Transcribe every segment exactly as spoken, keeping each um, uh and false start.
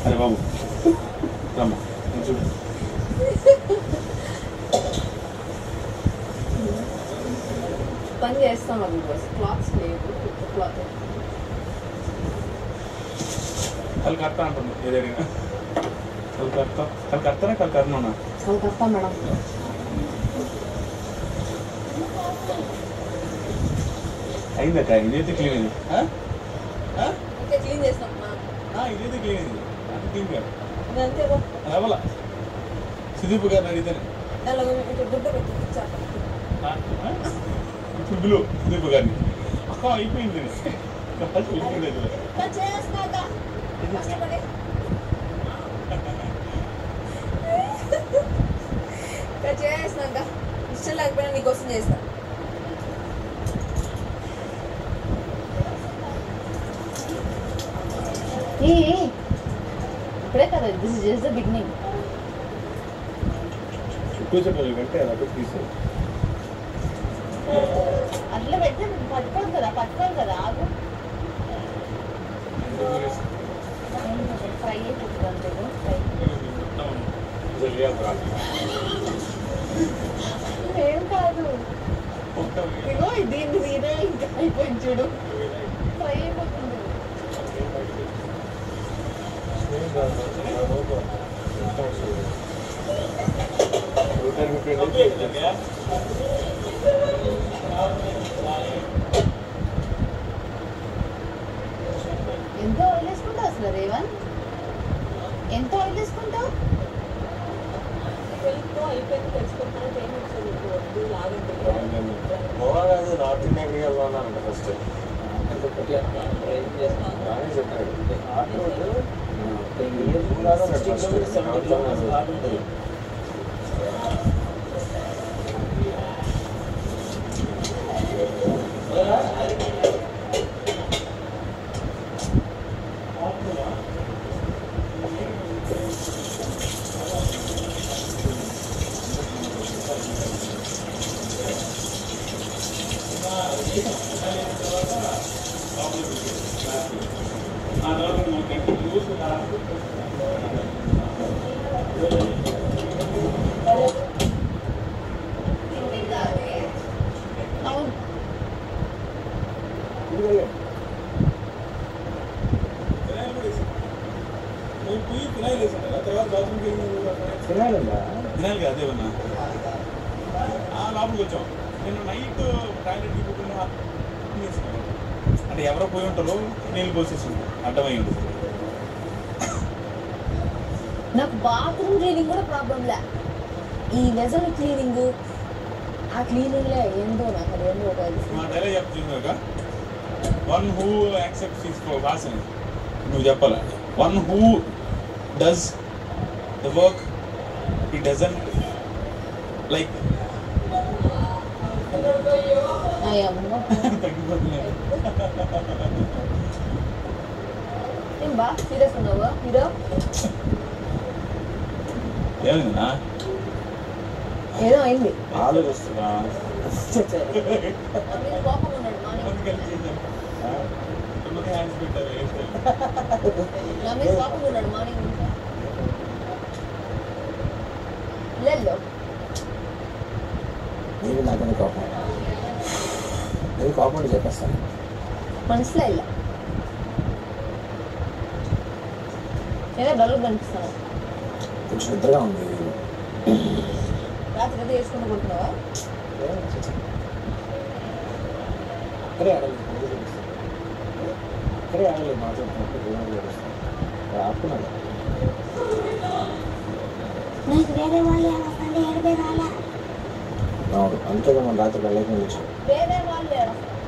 అరే బాబు రమ్మా చూడు పని చేస్తాం అది క్లాత్స్ లేవు క్లాత్ కలకత్తా అంటుంది ఏదైనా కలకత్తా కలకత్తానే కలకత్తానా కలకత్తా మేడం అయిందట ఇదైతే క్లీన్ అయింది ఓకే క్లీన్ చేస్తాం ఇదైతే క్లీన్ అయింది అది క్లీన్ కాదు అంతే అవ్వాల సుదీప్ గారిని అడిగితేనే ఇప్పుడు బిలు సుదీప్ గారిని అక్క అయిపోయింది చేసినాక ఇష్టం లేకపోయినా నీకోసం చేస్తా ఇప్పుడే కదా this is just the beginning కూర్చోబోయి వెంటే అలా తీసు అట్లా పెడితే పట్టుకోదు కదా పట్టుకోదు కదా ఆగు ఫ్రై అయిపోతుంది ఏం కాదు ఇగో దీన్ని తీరే ఇంకా అయిపోయింది చూడు ఫ్రై అయిపోతుంది ఎంత ఆయిల్ వేసుకుంటావు అసలు రేవన్ ఎంత ఆయిల్ వేసుకుంటావు అయిపోయింది తెలుసుకుంటాను నార్త్ ఇండియా వెళ్ళాలంట ఫస్ట్ తినాలి కదా అదేమన్నా లోపలికి వచ్చాం నేను నైట్ టాయిలెట్కి పోతున్నా అంటే ఎవరో పోయి ఉంటారో నీళ్ళు పోసేసి అడ్డమై ఉంటుంది నాకు బాత్రూమ్ క్లీనింగ్ కూడా ప్రాబ్లం లే ఈ వెజల్ క్లీనింగ్ ఆ క్లీనింగ్లే ఏందో నాకు అది ఏందో మా డైలాగ్ చెప్తున్నా వన్ హూ యాక్సెప్ట్స్ హిస్ వాసన నువ్వు చెప్పాలా one who does the work he doesn't like అయ్యమ్మ ఏం బా సీరియస్ ఉన్నావా హీరో ఏమైందా ఏదో అయింది ఆలోచిస్తున్నా కోపం ఉన్నాడు మార్నింగ్ నా మీద కోపం ఉన్నాడు మార్నింగ్ లేదు నీకు నాకని కోపం నీకు కోపం అంటే చెప్పేస్తాను మనసులో ಇಲ್ಲ ఏదో డల్గా కనిపిస్తాను కొంచెం నిద్రగా ఉంది రాత్రి ఏదో వేసుకుంటూ కొడుతున్నావా అక్కడే ఆడలేదు అక్కడే ఆడలేదు మాట్లాడుతున్నప్పుడు ఆపుకున్నాను నాకు వేరే వాళ్ళు ఏడబై రాలే అవును అంతేగా మనం రాత్రి వెళ్ళకుండా వచ్చాం వేరే వాళ్ళు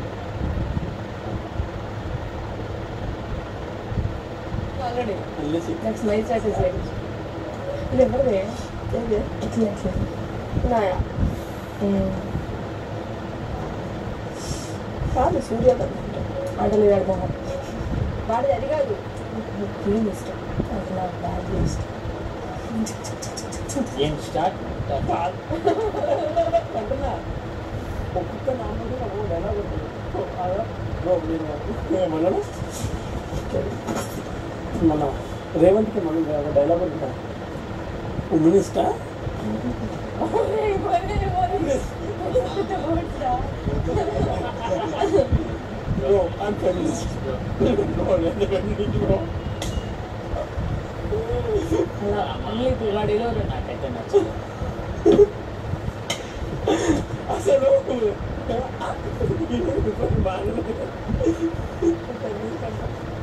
already next night chat is like ఇది ఎవరిది ఇది ఇట్లా ఇట్లా నాయా కాదు సూర్య ఆటలు వేడమోహం వాడిది అది కాదు క్లీన్ ఇష్టం నాకు నాకు బ్యాడ్ ఇష్టం ఏం స్టార్ట్ అంటున్నా ఒక్కొక్క నాన్నగా నాకు ఎలా ఉంటుంది మన రేవంత్కి మనం ఒక డైలాగ్ ఉంటా ఉమినిస్టా No, I'm feminist. No, I'm feminist, bro. అలా అన్నిటి వాడిలో నాకైతే నచ్చదు. అసలు బాగా